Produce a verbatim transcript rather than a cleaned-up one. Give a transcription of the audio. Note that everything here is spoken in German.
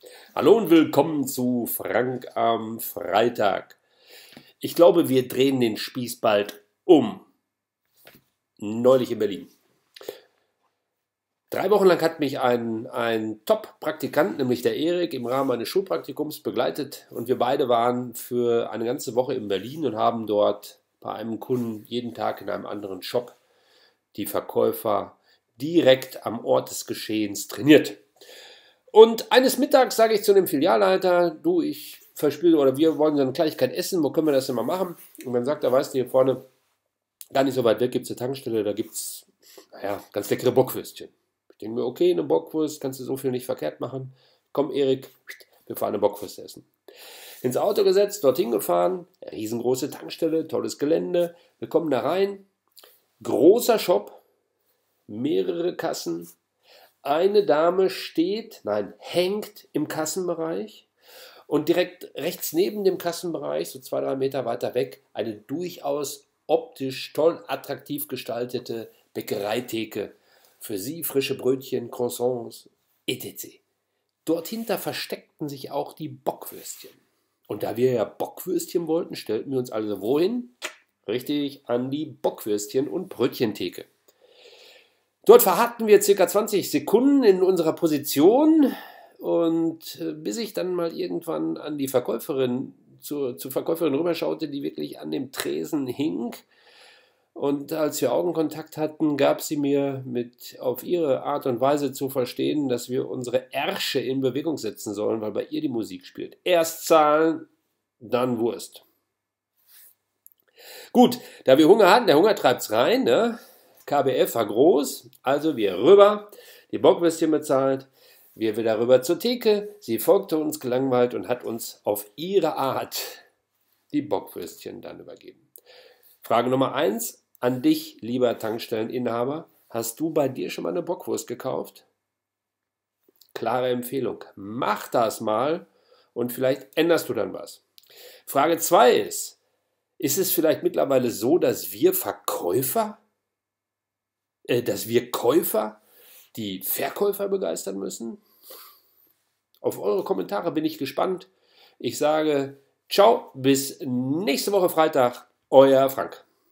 Hallo und willkommen zu Frank am Freitag. Ich glaube, wir drehen den Spieß bald um. Neulich in Berlin. Drei Wochen lang hat mich ein, ein Top-Praktikant, nämlich der Erik, im Rahmen eines Schulpraktikums begleitet. Und wir beide waren für eine ganze Woche in Berlin und haben dort bei einem Kunden jeden Tag in einem anderen Shop die Verkäufer direkt am Ort des Geschehens trainiert. Und eines Mittags sage ich zu dem Filialleiter, du, ich verspüre, oder wir wollen so eine Kleinigkeit essen, wo können wir das denn mal machen? Und dann sagt er, weißt du, hier vorne, gar nicht so weit weg, gibt es eine Tankstelle, da gibt es, naja, ganz leckere Bockwürstchen. Ich denke mir, okay, eine Bockwurst, kannst du so viel nicht verkehrt machen. Komm, Erik, wir fahren eine Bockwurst essen. Ins Auto gesetzt, dorthin gefahren, riesengroße Tankstelle, tolles Gelände. Wir kommen da rein, großer Shop, mehrere Kassen. Eine Dame steht, nein, hängt im Kassenbereich und direkt rechts neben dem Kassenbereich, so zwei, drei Meter weiter weg, eine durchaus optisch toll attraktiv gestaltete Bäckereitheke. Für sie frische Brötchen, Croissants, et cetera. Dort hinter versteckten sich auch die Bockwürstchen. Und da wir ja Bockwürstchen wollten, stellten wir uns also wohin? Richtig, an die Bockwürstchen- und Brötchentheke. Dort verharrten wir circa zwanzig Sekunden in unserer Position und bis ich dann mal irgendwann an die Verkäuferin, zur, zur Verkäuferin rüberschaute, die wirklich an dem Tresen hing. Und als wir Augenkontakt hatten, gab sie mir mit auf ihre Art und Weise zu verstehen, dass wir unsere Ärsche in Bewegung setzen sollen, weil bei ihr die Musik spielt. Erst zahlen, dann Wurst. Gut, da wir Hunger hatten, der Hunger treibt's rein, ne? K B F war groß, also wir rüber, die Bockwürstchen bezahlt, wir wieder rüber zur Theke, sie folgte uns gelangweilt und hat uns auf ihre Art die Bockwürstchen dann übergeben. Frage Nummer eins an dich, lieber Tankstelleninhaber, hast du bei dir schon mal eine Bockwurst gekauft? Klare Empfehlung, mach das mal und vielleicht änderst du dann was. Frage zwei ist, ist es vielleicht mittlerweile so, dass wir Verkäufer dass wir Käufer die Verkäufer begeistern müssen? Auf eure Kommentare bin ich gespannt. Ich sage ciao, bis nächste Woche Freitag, euer Frank.